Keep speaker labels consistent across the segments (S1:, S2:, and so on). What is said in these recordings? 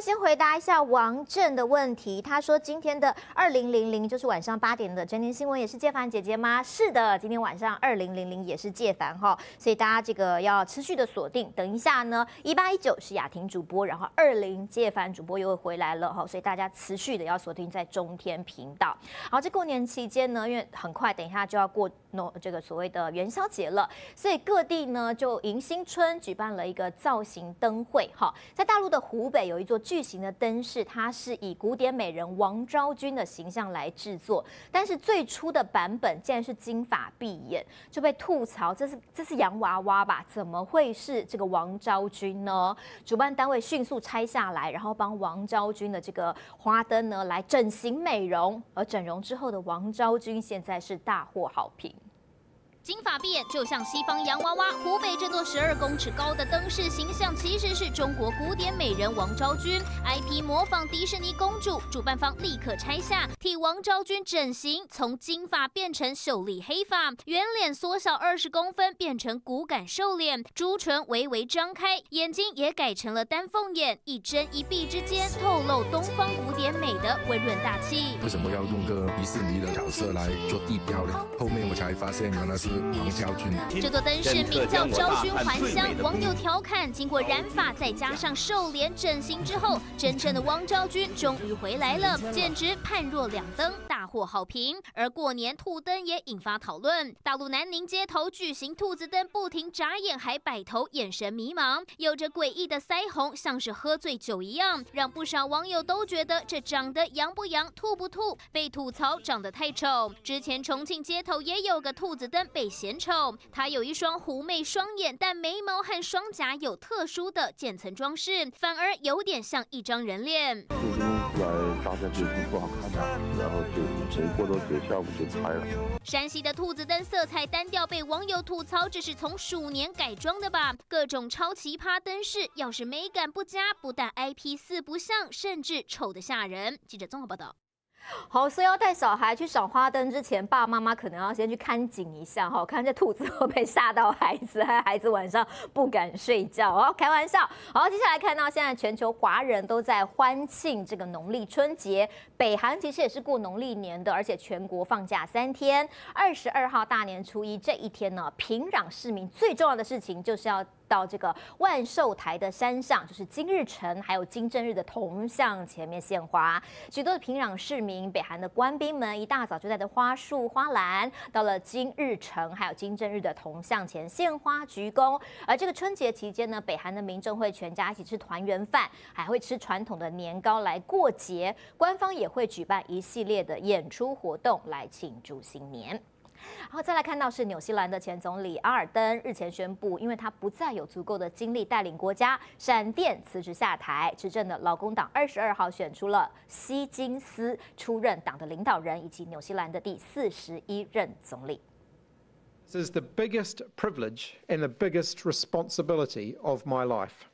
S1: 先回答一下王震的问题。他说今天的2000就是晚上8点的真天新闻也是介凡姐姐吗？是的，今天晚上2000也是介凡哈，所以大家这个要持续的锁定。等一下呢，1819是雅婷主播，然后20介凡主播又会回来了哈，所以大家持续的要锁定在中天频道。好，这过年期间呢，因为很快等一下就要过这个所谓的元宵节了，所以各地呢就迎新春举办了一个造型灯会哈，在大陆的湖北有一座巨型的灯饰，它是以古典美人王昭君的形象来制作，但是最初的版本竟然是金发碧眼，就被吐槽这是洋娃娃吧？怎么会是这个王昭君呢？主办单位迅速拆下来，然后帮王昭君的这个花灯呢来整形美容，而整容之后的王昭君现在是大获好评。
S2: 金发碧眼就像西方洋娃娃，湖北这座12公尺高的灯饰形象其实是中国古典美人王昭君 ，IP 模仿迪士尼公主，主办方立刻拆下，替王昭君整形，从金发变成秀丽黑发，圆脸缩小20公分，变成骨感瘦脸，朱唇微微张开，眼睛也改成了丹凤眼，一针一闭之间透露东方古典美的温润大气。
S3: 为什么要用个迪士尼的角色来做地标呢？后面我才发现原来是王昭君。
S2: 这座灯饰名叫昭君还乡，网友调侃，经过染发再加上瘦脸整形之后，真正的王昭君终于回来了，简直判若两灯，大获好评。而过年兔灯也引发讨论，大陆南宁街头举行兔子灯，不停眨眼还摆头，眼神迷茫，有着诡异的腮红，像是喝醉酒一样，让不少网友都觉得这长得洋不洋、兔不兔，被吐槽长得太丑。之前重庆街头也有个兔子灯被嫌丑，它有一双狐媚双眼，但眉毛和双颊有特殊的渐层装饰，反而有点像一张人脸。
S4: 最终来大家觉得不好看的，然后就谁过多节效果就拆了。
S2: 山西的兔子灯色彩单调，被网友吐槽这是从鼠年改装的吧？各种超奇葩灯饰，要是美感不佳，不但 IP 四不像，甚至丑得吓人。记者综合报道。
S1: 好，所以要带小孩去赏花灯之前，爸爸妈妈可能要先去看景一下哈，看这兔子会不会吓到孩子，害孩子晚上不敢睡觉哦。开玩笑。好，接下来看到现在全球华人都在欢庆这个农历春节，北韩其实也是过农历年的，而且全国放假3天。22号大年初一这一天呢，平壤市民最重要的事情就是要到这个万寿台的山上，就是金日成还有金正日的铜像前面献花。许多的平壤市民、北韩的官兵们一大早就带着花束、花篮，到了金日成还有金正日的铜像前献花鞠躬。而这个春节期间呢，北韩的民众会全家一起吃团圆饭，还会吃传统的年糕来过节。官方也会举办一系列的演出活动来庆祝新年。然后再来看到是纽西兰的前总理阿尔登日前宣布，因为他不再有足够的精力带领国家，闪电辞职下台。执政的劳工党22号选出了希金斯出任党的领导人，以及纽西兰的第41任总理。
S5: This is the biggest privilege and the biggest responsibility of my life.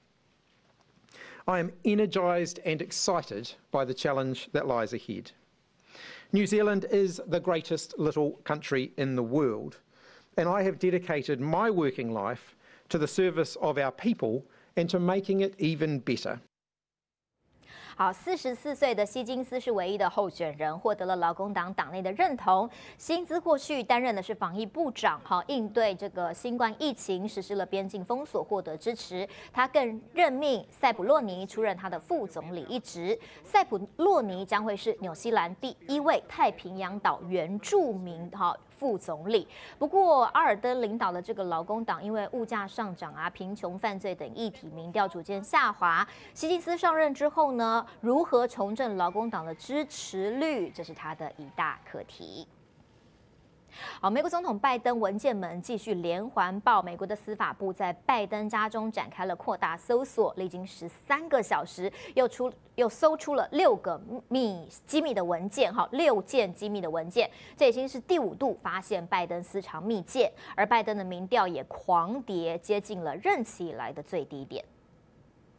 S5: I am energized and excited by the challenge that lies ahead. New Zealand is the greatest little country in the world, and I have dedicated my working life to the service of our people and to making it even better.
S1: 好，44岁的希金斯是唯一的候选人，获得了劳工党党内的认同。薪资过去担任的是防疫部长，好应对这个新冠疫情，实施了边境封锁，获得支持。他更任命塞普洛尼出任他的副总理一职。塞普洛尼将会是纽西兰第1位太平洋岛原住民副总理。不过，阿尔登领导的这个劳工党因为物价上涨啊、贫穷、犯罪等议题，民调逐渐下滑。希金斯上任之后呢，如何重振劳工党的支持率，这是他的一大课题。好，美国总统拜登文件们继续连环爆，美国的司法部在拜登家中展开了扩大搜索，历经13个小时，又搜出了6个机密的文件，6件机密的文件，这已经是第5度发现拜登私藏密件，而拜登的民调也狂跌，接近了任期以来的最低点。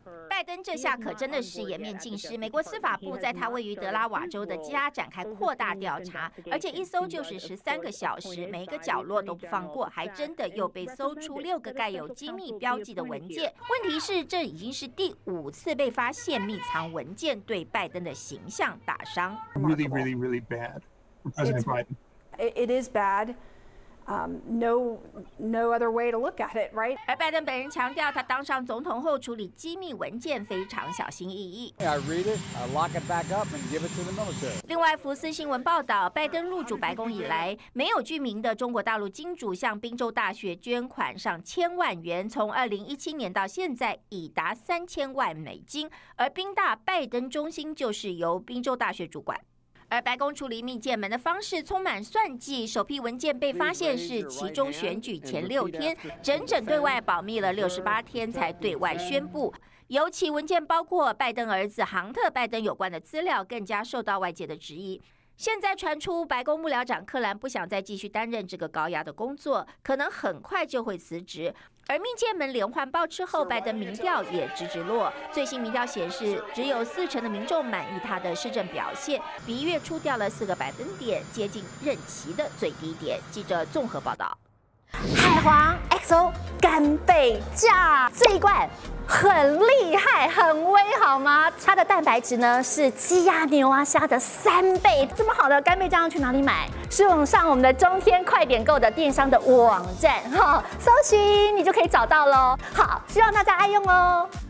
S1: 拜登这下可真的是颜面尽失。美国司法部在他位于德拉瓦州的家展开扩大调查，而且一搜就是13个小时，每一个角落都不放过，还真的又被搜出6个盖有机密标记的文件。问题是，这已经是第5次被发现密藏文件，对拜登的形象打伤。
S6: Really bad for President Biden.
S7: It is bad. No other way to look at it, right?
S1: 而拜登本人强调，他当上总统后处理机密文件非常小心翼翼。
S8: I read it, I lock it back up, and give it to the military.
S1: 另外，福斯新闻报道，拜登入主白宫以来，没有具名的中国大陆金主向宾州大学捐款上1000万元，从2017年到现在已达3000万美金，而宾大拜登中心就是由宾州大学主管。而白宫处理密件门的方式充满算计，首批文件被发现是其中选举前6天，整整对外保密了68天才对外宣布。尤其文件包括拜登儿子杭特·拜登有关的资料，更加受到外界的质疑。现在传出白宫幕僚长克兰不想再继续担任这个高压的工作，可能很快就会辞职。而密件门连环爆之后，拜登民调也直落。最新民调显示，只有40%的民众满意他的施政表现，比1月初掉了4个百分点，接近任期的最低点。记者综合报道。海皇 XO 干贝酱这一罐很厉害，很威，好吗？它的蛋白质呢是鸡鸭牛啊虾的3倍。这么好的干贝酱要去哪里买？是上我们的中天快点购的电商的网站，搜寻你就可以找到喽。好，希望大家爱用哦。